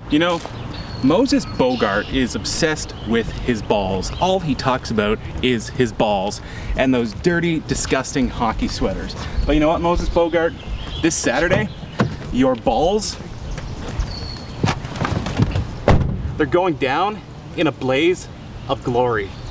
You know, Moses Bogart is obsessed with his balls. All he talks about is his balls and those dirty, disgusting hockey sweaters. But you know what, Moses Bogart? This Saturday, your balls, they're going down in a blaze of glory.